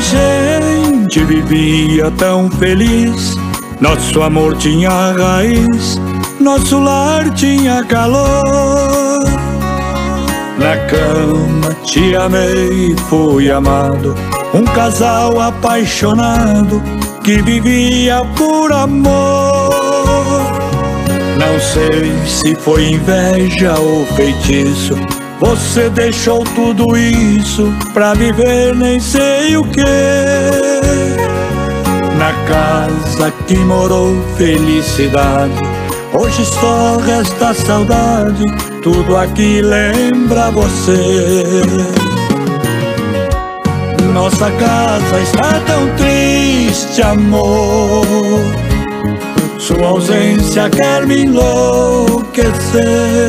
gente vivia tão feliz. Nosso amor tinha raiz, nosso lar tinha calor. Na cama te amei, fui amado, um casal apaixonado que vivia por amor. Não sei se foi inveja ou feitiço, você deixou tudo isso pra viver nem sei o que. Na casa que morou felicidade, hoje só resta saudade, tudo aqui lembra você. Nossa casa está tão triste, amor, sua ausência quer me enlouquecer.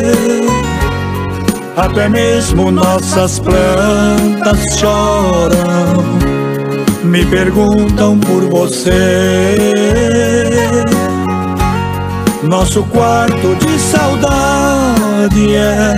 Até mesmo nossas plantas choram, me perguntam por você. Nosso quarto de saudade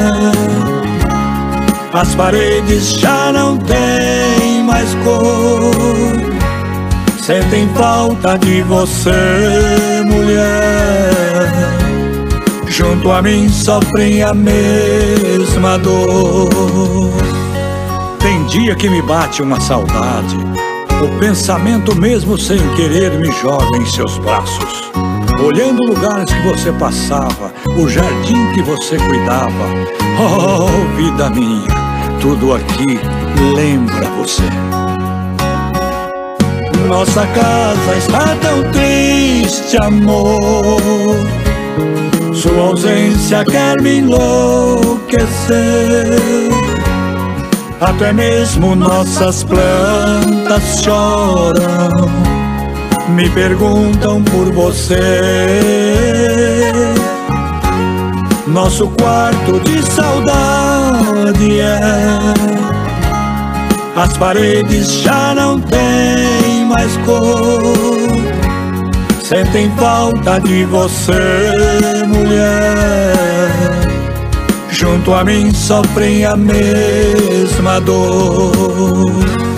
as paredes já não têm mais cor. Sentem falta de você, mulher, junto a mim sofrem a mesma dor. Tem dia que me bate uma saudade, o pensamento mesmo sem querer me joga em seus braços, olhando lugares que você passava, o jardim que você cuidava. Oh, vida minha, tudo aqui lembra você. Nossa casa está tão triste, amor, sua ausência quer me enlouquecer. Até mesmo nossas plantas choram, me perguntam por você. Nosso quarto de saudade as paredes já não têm mais cor. Sentem falta de você, mulher, junto a mim sofrem a mesma dor.